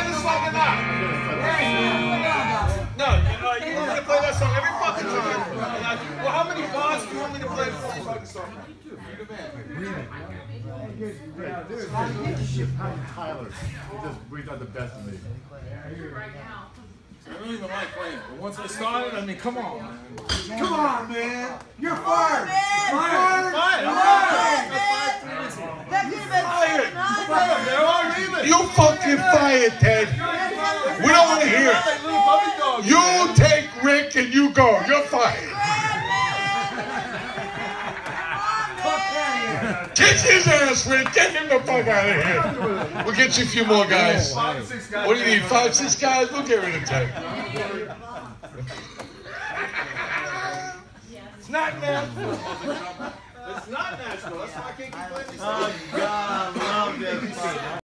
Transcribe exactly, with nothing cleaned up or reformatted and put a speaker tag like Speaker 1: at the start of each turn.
Speaker 1: play this song or not? No, uh, you want me to play that song every fucking time. Well, how many bars do you want me to play before you fucking song?
Speaker 2: Tyler, he just brings out the best of me.
Speaker 1: I don't even like playing, but once I started, I mean, come on, man.
Speaker 3: Come on, man. You're fired.
Speaker 1: Fired. Fired.
Speaker 3: Fired.
Speaker 4: You fucking fired, Ted. We don't want to hear it. You take Rick and you go. You're fired. Get his ass, Rick. Get him the fuck out of here. We'll get you a few more guys. What do you need? Five, six guys? We'll get rid of Ted.
Speaker 1: It's not natural. It's not natural. That's why I can't keep playing these songs.
Speaker 2: Oh, God, I love this.